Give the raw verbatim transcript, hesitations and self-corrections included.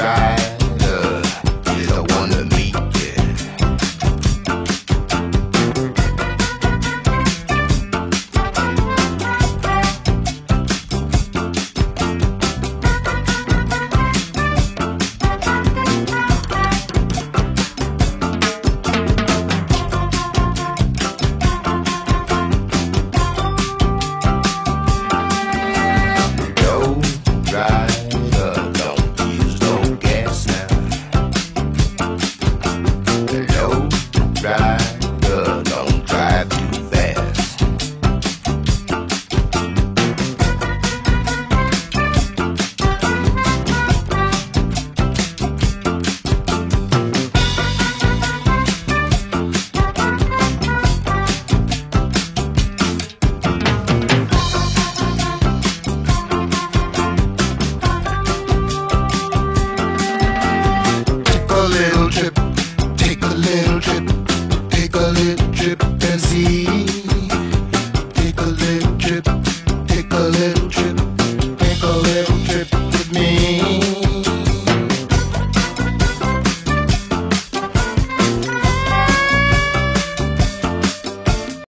Lowrider is the one to meet. Lowrider, don't drive too fast. Take a little trip, take a little trip, take a little trip and see. Take a little trip.